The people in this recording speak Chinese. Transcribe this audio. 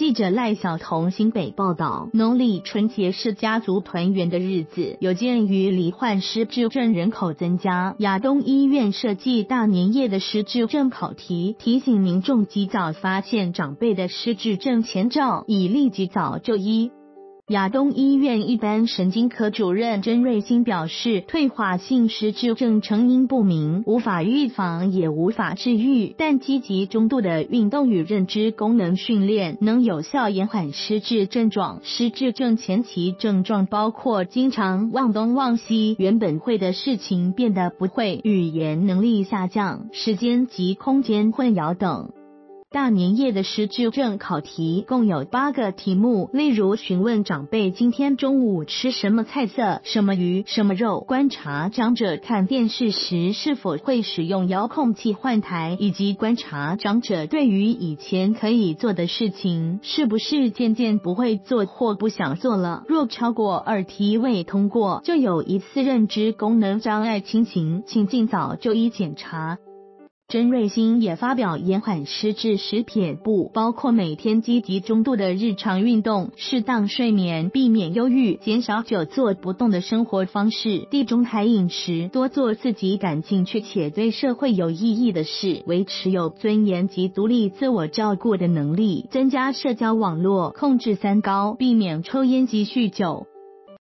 记者赖晓彤新北报道，农历春节是家族团圆的日子，有鉴于罹患失智症人口增加，亚东医院设计大年夜的失智症考题，提醒民众及早发现长辈的失智症前兆，以立即早就医。亚东医院一般神经科主任甄瑞兴表示，退化性失智症成因不明，无法预防也无法治愈，但积极中度的运动与认知功能训练能有效延缓失智症状。失智症前期症状包括经常忘东忘西，原本会的事情变得不会，语言能力下降，时间及空间混淆等。大年夜的失智症考题共有8个题目，例如询问长辈今天中午吃什么菜色、什么鱼、什么肉，观察长者看电视时是否会使用遥控器换台，以及观察长者对于以前可以做的事情是不是渐渐不会做或不想做了。若超过2题未通过，就有疑似认知功能障碍情形，请尽早就医检查。甄瑞兴也发表延缓失智10撇步，包括每天积极中度的日常运动、适当睡眠、避免忧郁、减少久坐不动的生活方式、地中海饮食、多做自己感兴趣且对社会有意义的事、维持有尊严及独立自我照顾的能力、增加社交网络、控制三高、避免抽烟及酗酒。